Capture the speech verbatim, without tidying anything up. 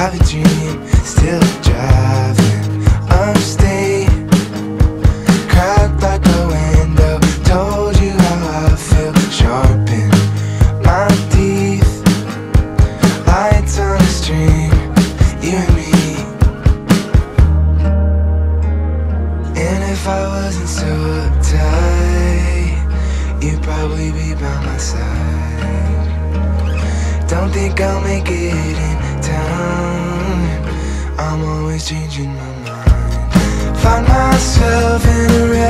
have a dream, still driving upstate. Cracked like a window, told you how I feel. Sharpen my teeth, lights on a string, you and me. And if I wasn't so uptight, you'd probably be by my side. Don't think I'll make it in time, I'm always changing my mind. Find myself in a